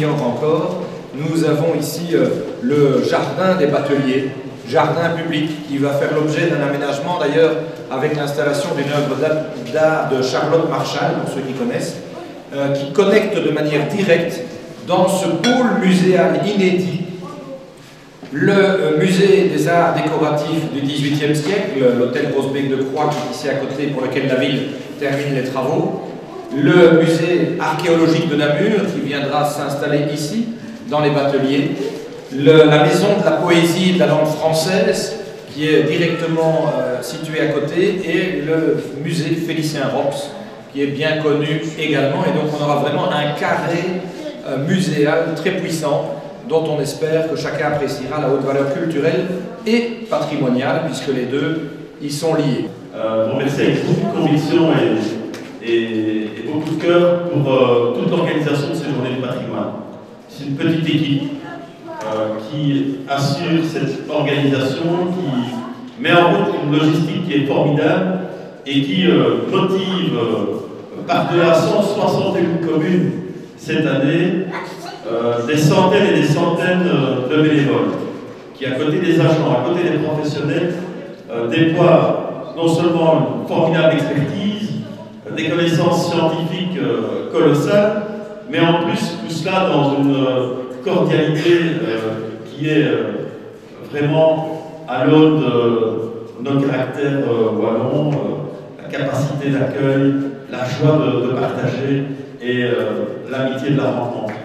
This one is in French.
l'ignorent encore, nous avons ici le jardin des bateliers, jardin public, qui va faire l'objet d'un aménagement d'ailleurs avec l'installation d'une œuvre d'art de Charlotte Marchal, pour ceux qui connaissent, qui connecte de manière directe dans ce pôle muséal inédit le musée des arts décoratifs du XVIIIe siècle, l'hôtel Rosbeck de Croix qui est ici à côté pour lequel la ville termine les travaux, le musée archéologique de Namur qui viendra s'installer ici dans les bateliers, la maison de la poésie et de la langue française qui est directement située à côté et le musée Félicien Rops qui est bien connu également, et donc on aura vraiment un carré muséal très puissant dont on espère que chacun appréciera la haute valeur culturelle et patrimoniale, puisque les deux y sont liés. Je vous remercie avec beaucoup de conviction et beaucoup de cœur pour toute l'organisation de ces journées du patrimoine. C'est une petite équipe qui assure cette organisation, qui met en route une logistique qui est formidable et qui motive par-delà 161 communes cette année des centaines et des centaines de bénévoles qui, à côté des agents, à côté des professionnels, déploient non seulement une formidable expertise, des connaissances scientifiques colossales, mais en plus tout cela dans une cordialité qui est vraiment à l'aune de nos caractères wallons, la capacité d'accueil, la joie de partager et l'amitié de la rencontre.